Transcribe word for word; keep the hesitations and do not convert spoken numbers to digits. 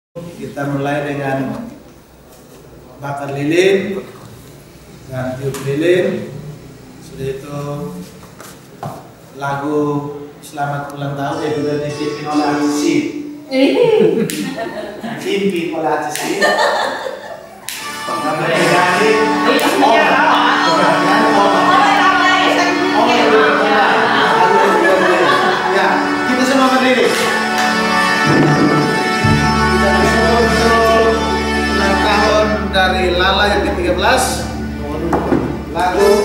Kita mulai dengan bakar lilin dan tiup lilin. Sudah itu lagu selamat ulang tahun yang sudah dipimpin oleh Acici. Dipimpin oleh Acici. Namanya dari ya, kita semua berdiri. Ulang tahun dari Lala yang ke tiga belas, lagu